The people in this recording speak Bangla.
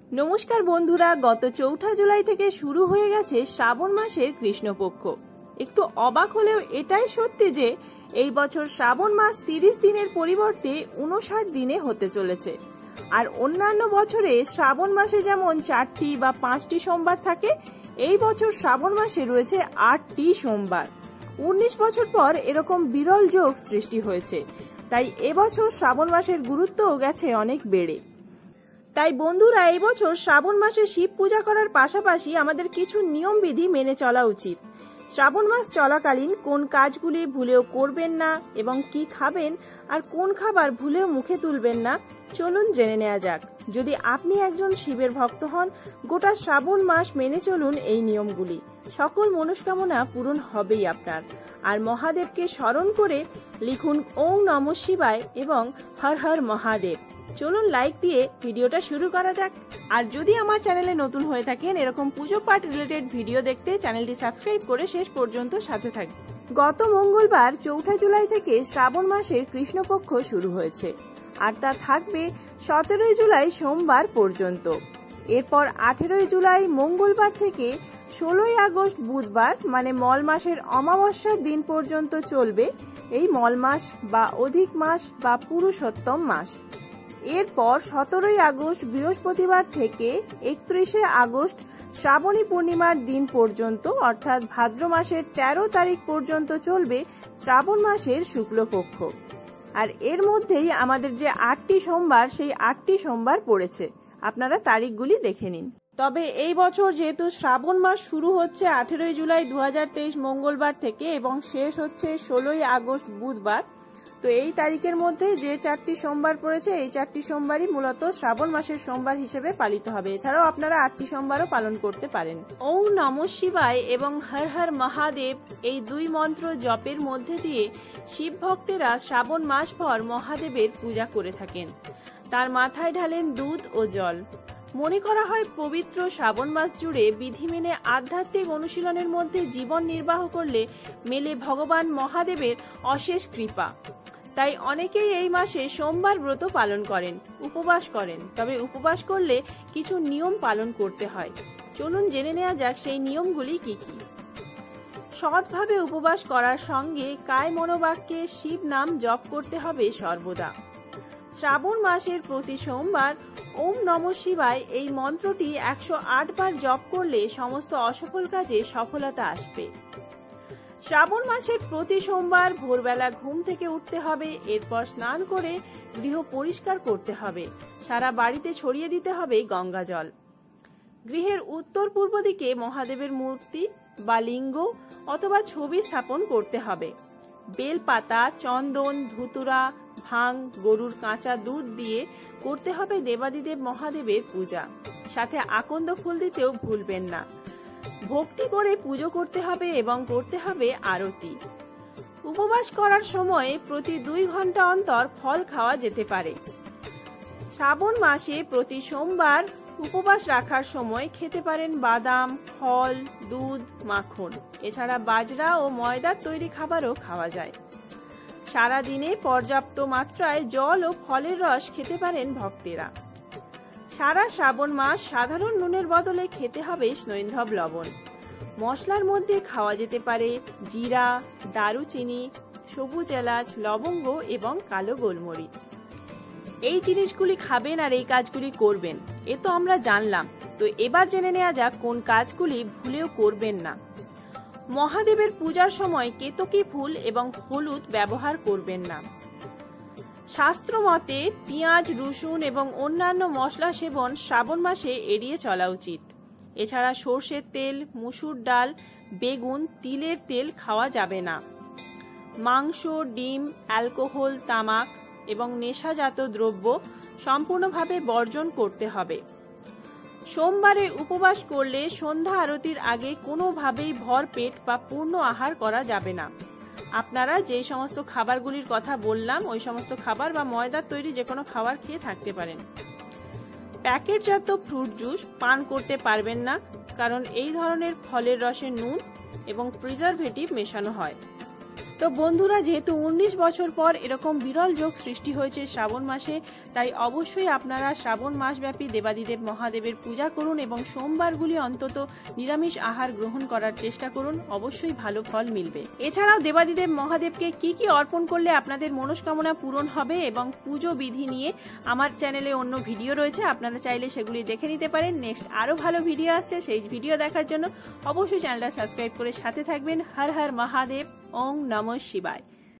নমস্কার বন্ধুরা, গত ৪ঠা জুলাই থেকে শুরু হয়ে গেছে শ্রাবণ মাসের কৃষ্ণপক্ষ। একটু অবাক হলেও এটাই সত্যি যে এই বছর শ্রাবণ মাস ৩০ দিনের পরিবর্তে ৫৯ দিনে হতে চলেছে। আর অন্যান্য বছরে শ্রাবণ মাসে যেমন ৪টি বা ৫টি সোমবার থাকে, এই বছর শ্রাবণ মাসে রয়েছে ৮টি সোমবার। ১৯ বছর পর এরকম বিরল যোগ সৃষ্টি হয়েছে, তাই এবছর শ্রাবণ মাসের গুরুত্বও গেছে অনেক বেড়ে। তাই বন্ধুরা, এই বছর শ্রাবণ মাসে শিব পূজা করার পাশাপাশি আমাদের কিছু নিয়ম বিধি মেনে চলা উচিত। শ্রাবণ মাস চলাকালীন কোন কাজগুলি ভুলেও করবেন না এবং কি খাবেন আর কোন খাবার ভুলেও মুখে তুলবেন না, চলুন জেনে নেওয়া যাক। যদি আপনি একজন শিবের ভক্ত হন, গোটা শ্রাবণ মাস মেনে চলুন এই নিয়মগুলি। সকল মনস্কামনা পূরণ হবেই আপনার। আর মহাদেবকে স্মরণ করে লিখুন ওং নমঃ শিবায় এবং হর হর মহাদেব। চলুন লাইক দিয়ে ভিডিওটা শুরু করা যাক। আর যদি আমার চ্যানেলে নতুন হয়ে থাকেন, এরকম পুজো পাঠ রিলেটেড ভিডিও দেখতে চ্যানেলটি সাবস্ক্রাইব করে শেষ পর্যন্ত সাথে থাকবেন। গত মঙ্গলবার ৪ঠা জুলাই থেকে শ্রাবণ মাসের কৃষ্ণপক্ষ শুরু হয়েছে, আর তা থাকবে ১৭ জুলাই সোমবার পর্যন্ত। এরপর ১৮ জুলাই মঙ্গলবার থেকে ১৬ আগস্ট বুধবার মানে মল মাসের অমাবস্যার দিন পর্যন্ত চলবে এই মল মাস বা অধিক মাস বা পুরুষোত্তম মাস। এরপর ১৭ আগস্ট বৃহস্পতিবার থেকে ৩১ আগস্ট শ্রাবণী পূর্ণিমার দিন পর্যন্ত, অর্থাৎ ভাদ্র মাসের ১৩ তারিখ পর্যন্ত চলবে শ্রাবণ মাসের শুক্লপক্ষ। আর এর মধ্যেই আমাদের যে ৮টি সোমবার, সেই ৮টি সোমবার পড়েছে। আপনারা তারিখগুলি দেখে নিন। তবে এই বছর যেহেতু শ্রাবণ মাস শুরু হচ্ছে ১৮ জুলাই ২০২৩ মঙ্গলবার থেকে এবং শেষ হচ্ছে ১৬ আগস্ট বুধবার, তো এই তারিখের মধ্যে যে ৪টি সোমবার পড়েছে, এই ৪টি সোমবারই মূলত শ্রাবণ মাসের সোমবার হিসেবে পালিত হবে। এছাড়াও আপনারা ৮টি সোমবারও পালন করতে পারেন। ওং নমঃ শিবায় এবং হর হর মহাদেব এই দুই মন্ত্র জপের মধ্যে দিয়ে শিব ভক্তেরা শ্রাবণ মাস ভর মহাদেবের পূজা করে থাকেন। তার মাথায় ঢালেন দুধ ও জল। মনে করা হয় পবিত্র শ্রাবণ মাস জুড়ে বিধি মেনে আধ্যাত্মিক অনুশীলনের মধ্যে জীবন নির্বাহ করলে মেলে ভগবান মহাদেবের অশেষ কৃপা। তাই অনেকেই এই মাসে সোমবার ব্রত পালন করেন, উপবাস করেন। তবে উপবাস করলে কিছু নিয়ম পালন করতে হয়। চলুন জেনে নেওয়া যাক সেই নিয়মগুলি কি কি। সৎভাবে উপবাস করার সঙ্গে কায় মনোবাক্যে শিব নাম জপ করতে হবে সর্বদা। শ্রাবণ মাসের প্রতি সোমবার ওম নমঃ শিবায় এই মন্ত্রটি ১০৮ বার জপ করলে সমস্ত অসফল কাজে সফলতা আসবে। শ্রাবণ মাসের প্রতি সোমবার ভোরবেলা ঘুম থেকে উঠতে হবে, এরপর স্নান করে গৃহ পরিষ্কার করতে হবে। সারা বাড়িতে ছড়িয়ে দিতে হবে গঙ্গা জল। গৃহের উত্তর পূর্ব দিকে মহাদেবের মূর্তি বা লিঙ্গ অথবা ছবি স্থাপন করতে হবে। বেলপাতা, চন্দন, ধুতুরা, ভাং, গরুর কাঁচা দুধ দিয়ে করতে হবে দেবাদিদেব মহাদেবের পূজা। সাথে আকন্দ ফুল দিতেও ভুলবেন না। ভক্তি করে পুজো করতে হবে এবং করতে হবে আরতি। উপবাস করার সময় প্রতি ২ ঘন্টা অন্তর ফল খাওয়া যেতে পারে। শ্রাবণ মাসে প্রতি সোমবার উপবাস রাখার সময় খেতে পারেন বাদাম, ফল, দুধ, মাখন। এছাড়া বাজরা ও ময়দার তৈরি খাবারও খাওয়া যায়। সারা দিনে পর্যাপ্ত মাত্রায় জল ও ফলের রস খেতে পারেন ভক্তেরা। সারা শ্রাবণ মাস সাধারণ নুনের বদলে খেতে হবে স্নৈন্ধব লবণ। মশলার মধ্যে খাওয়া যেতে পারে জিরা, দারুচিনি, সবুজ এলাচ, লবঙ্গ এবং কালো গোলমরিচ। এই জিনিসগুলি খাবেন আর এই কাজগুলি করবেন, এ তো আমরা জানলাম। তো এবার জেনে নেওয়া যাক কোন কাজগুলি ভুলেও করবেন না। মহাদেবের পূজার সময় কেতকী ফুল এবং হলুদ ব্যবহার করবেন না। শাস্ত্র মতে পেঁয়াজ, রসুন এবং অন্যান্য মশলা সেবন শ্রাবণ মাসে এড়িয়ে চলা উচিত। এছাড়া সর্ষের তেল, মুসুর ডাল, বেগুন, তিলের তেল খাওয়া যাবে না। মাংস, ডিম, অ্যালকোহল, তামাক এবং নেশাজাত দ্রব্য সম্পূর্ণভাবে বর্জন করতে হবে। সোমবারে উপবাস করলে সন্ধ্যা আরতির আগে কোনোভাবেই ভর পেট বা পূর্ণ আহার করা যাবে না। আপনারা যে সমস্ত খাবারগুলির কথা বললাম, ওই সমস্ত খাবার বা ময়দার তৈরি যে কোনো খাবার খেয়ে থাকতে পারেন। প্যাকেটজাত ফ্রুট জুস পান করতে পারবেন না, কারণ এই ধরনের ফলের রসে নুন এবং প্রিজারভেটিভ মেশানো হয়। তো বন্ধুরা, যেহেতু 19 বছর পর এরকম বিরল যোগ সৃষ্টি হয়েছে শ্রাবণ মাসে, তাই অবশ্যই আপনারা শ্রাবণ মাসব্যাপী দেবাদিদেব মহাদেবের পূজা করুন এবং সোমবারগুলি অন্তত নিরামিষ আহার গ্রহণ করার চেষ্টা করুন, অবশ্যই ভালো ফল মিলবে। এছাড়াও দেবাদিদেব মহাদেবকে কি কি অর্পণ করলে আপনাদের মনস্কামনা পূরণ হবে এবং পুজো বিধি নিয়ে আমার চ্যানেলে অন্য ভিডিও রয়েছে, আপনারা চাইলে সেগুলি দেখে নিতে পারেন। নেক্সট আরো ভালো ভিডিও আসছে, সেই ভিডিও দেখার জন্য অবশ্যই চ্যানেলটা সাবস্ক্রাইব করে সাথে থাকবেন। হর হর মহাদেব, ওম নমঃ শিবায়।